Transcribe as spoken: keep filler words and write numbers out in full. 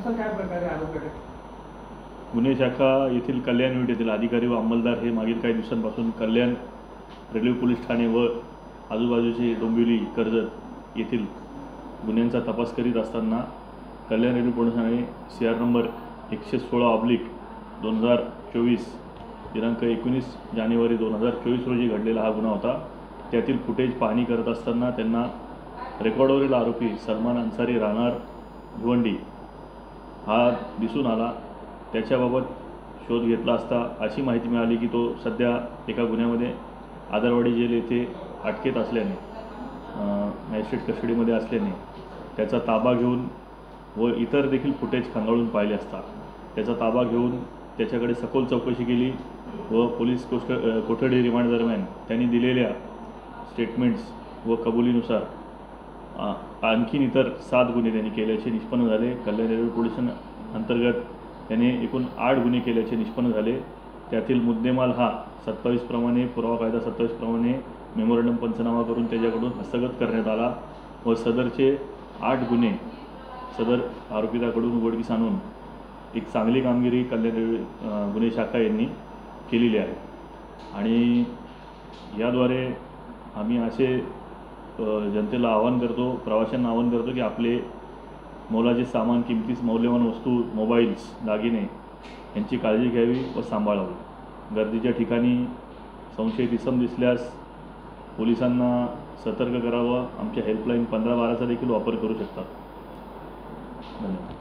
असं काय प्रकारे आरोप आहे? गुन्हे शाखा येथील कल्याण युनिट येथील अधिकारी व अंमलदार हे मागील काही दिवसांपासून कल्याण रेल्वे पोलीस ठाणे व आजूबाजूचे डोंबिवली कर्जत येथील गुन्ह्यांचा तपास करीत असताना कल्याण रेल्वे पोलीस ठाणे सी आर नंबर एकशे सोळा ऑब्लिक दोन हजार चोवीस दिनांक एकोणीस जानेवारी दोन हजार चोवीस रोजी घडलेला हा गुन्हा होता. त्यातील फुटेज पाहणी करत असताना त्यांना रेकॉर्डवरील आरोपी सलमान अन्सारी राहणार भिवंडी हा दिसून आला. त्याच्याबाबत शोध घेतला असता अशी माहिती मिळाली की तो सध्या एका गुन्ह्यामध्ये आदरवाडी जेल येथे अटकेत असल्याने मॅजिस्ट्रेट कस्टडीमध्ये असल्याने त्याचा ताबा घेऊन व इतर देखील फुटेज खंगाळून पाहिले असता त्याचा ताबा घेऊन त्याच्याकडे सखोल चौकशी केली व पोलीस कोष्ट कोठडी रिमांड दरम्यान त्यांनी दिलेल्या स्टेटमेंट्स व कबुलीनुसार आणखीन इतर सात गुन्हे त्यांनी केल्याचे निष्पन्न झाले. कल्याण रेल्वे पोलीस अंतर्गत त्याने एकूण आठ गुन्हे केल्याचे निष्पन्न झाले. त्यातील मुद्देमाल हा सत्तावीस प्रमाणे पुरावा कायदा सत्तावीस प्रमाणे मेमोरंडम पंचनामा करून त्याच्याकडून हस्तगत करण्यात आला व सदरचे आठ गुन्हे सदर आरोपिताकडून उघडकीस आणून एक चांगली कामगिरी कल्याण रेल्वे गुन्हे शाखा यांनी केलेली आहे. आणि याद्वारे आम्ही असे जनतेला आवाहन करतो, प्रवाशांना आवाहन करतो की आपले मोलाचे सामान, किमती मौल्यवान वस्तू, मोबाईल्स, दागिने यांची काळजी घ्यावी व सांभाळावी. गर्दीच्या ठिकाणी संशयित इसम दिसल्यास पोलिसांना सतर्क करावं. आमच्या हेल्पलाईन पंधरा बाराचा देखील वापर करू शकतात. धन्यवाद.